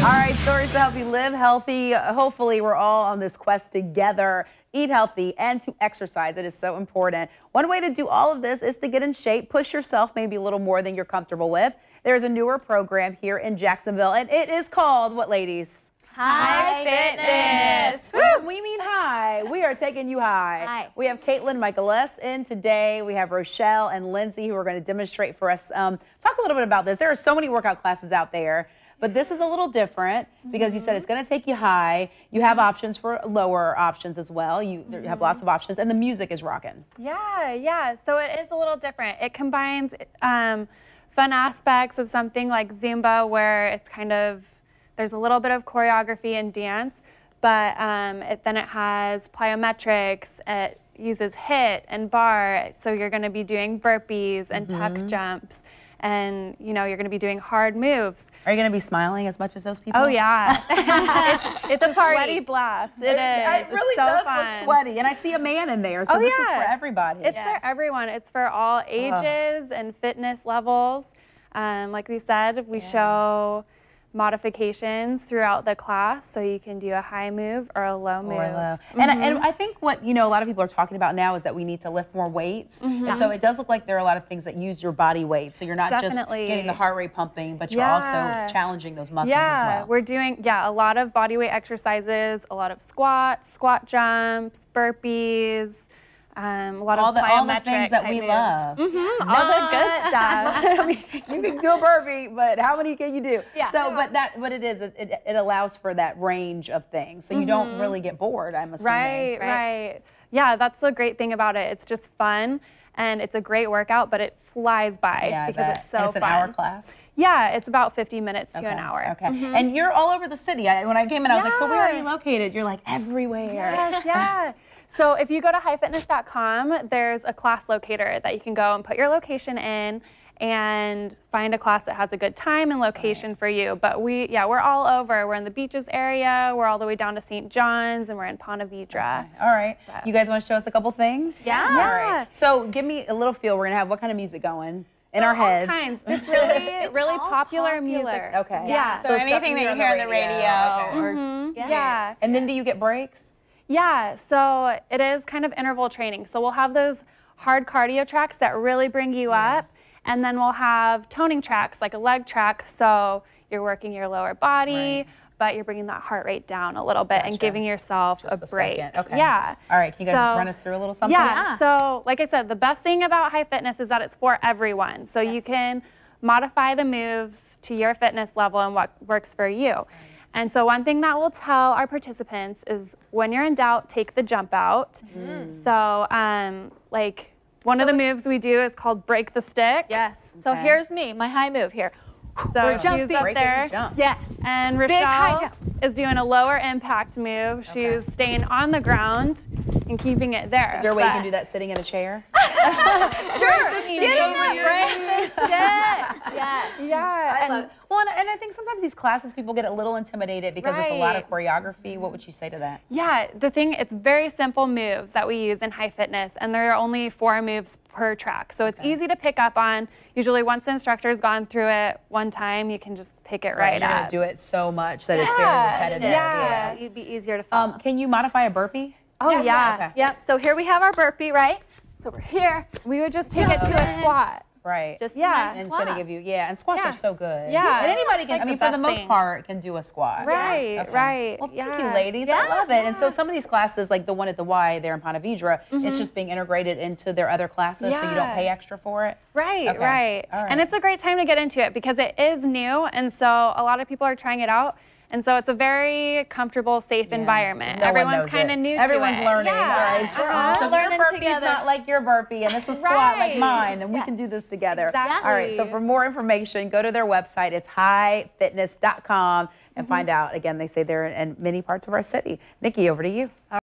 All right, stories to help you live healthy. Hopefully, we're all on this quest together. Eat healthy and to exercise. It is so important. One way to do all of this is to get in shape, push yourself maybe a little more than you're comfortable with. There's a newer program here in Jacksonville, and it is called what, ladies? High Fitness. When we mean high, we are taking you high. We have Kaitlyn, Michael S. in today. We have Rochelle and Lynsey who are going to demonstrate for us. Talk a little bit about this. There are so many workout classes out there, but this is a little different because you said it's going to take you high. You have options for lower options as well. You have lots of options, and the music is rocking. Yeah. So it is a little different. It combines fun aspects of something like Zumba, where it's kind of, there's a little bit of choreography and dance, but then it has plyometrics. It uses HIIT and bar, so you're going to be doing burpees and tuck jumps, and you're going to be doing hard moves. Are you going to be smiling as much as those people? Oh yeah, it's a sweaty blast. It is. It really does look sweaty, and I see a man in there, so this is for everybody. It's for everyone. It's for all ages and fitness levels. Like we said, we show modifications throughout the class, so you can do a high move or a low move. And I think what a lot of people are talking about now is that we need to lift more weights, and so it does look like there are a lot of things that use your body weight, so you're not just getting the heart rate pumping, but you're also challenging those muscles as well. We're doing a lot of body weight exercises, a lot of squats, squat jumps, burpees, a lot of all the things that we love. All the good stuff. I mean, you can do a burpee, but how many can you do? So, but what it is, it allows for that range of things, so you don't really get bored, I'm assuming. Right. Yeah, that's the great thing about it. It's just fun, and it's a great workout, but it flies by because it's so fun. It's an hour class? Yeah, it's about 50 minutes to an hour. Okay. And you're all over the city. When I came in, I was like, so where are you located? You're like, everywhere. Yes. So if you go to highfitness.com, there's a class locator that you can go and put your location in and find a class that has a good time and location for you. But we're all over. We're in the Beaches area. We're all the way down to St. John's, and we're in Ponte Vedra. All right. You guys want to show us a couple things? Yeah. All right. So give me a little feel. We're going to have what kind of music going in our heads? All kinds. Just really popular music. Okay. Yeah. So anything that you hear on the radio. Yeah. And then do you get breaks? Yeah, so it is kind of interval training. So we'll have those hard cardio tracks that really bring you up, and then we'll have toning tracks, like a leg track, so you're working your lower body, but you're bringing that heart rate down a little bit and giving yourself a break. Okay. Yeah. All right, can you guys run us through a little something? Yeah, so like I said, the best thing about High Fitness is that it's for everyone. So you can modify the moves to your fitness level and what works for you. And so one thing that we'll tell our participants is when you're in doubt, take the jump out. So like one of the moves we do is called break the stick. Yes. So here's me, my high move here. So she's up there. Yes. And Rochelle is doing a lower impact move. She's staying on the ground and keeping it there. Is there a way you can do that sitting in a chair? Sure. Getting that break the stick. Yes. Yeah. I love it. Well, and I think sometimes these classes, people get a little intimidated because it's a lot of choreography. What would you say to that? Yeah, the thing, it's very simple moves that we use in High Fitness, and there are only 4 moves per track. So it's easy to pick up on. Usually once the instructor's gone through it one time, you can just pick it right up. You're going to do it so much that it's very repetitive. Yeah. It'd be easier to follow. Can you modify a burpee? Oh, yeah. Yep. So here we have our burpee, right? So we're here. We would just take it to a squat. Right. Just and it's going to give you, and squats are so good. Yeah. And anybody can, I mean, for the most part, can do a squat. Right, right. Well, thank you, ladies. I love it. And so some of these classes, like the one at the Y there in Ponte Vedra, it's just being integrated into their other classes, so you don't pay extra for it. Right, right. And it's a great time to get into it because it is new, and so a lot of people are trying it out. And so it's a very comfortable, safe environment. Everyone's kind of new to it. Everyone's learning. So your burpee's not like your burpee, and it's a squat like mine, and we can do this together. Exactly. All right, so for more information, go to their website. It's highfitness.com and find out. Again, they say they're in many parts of our city. Nikki, over to you.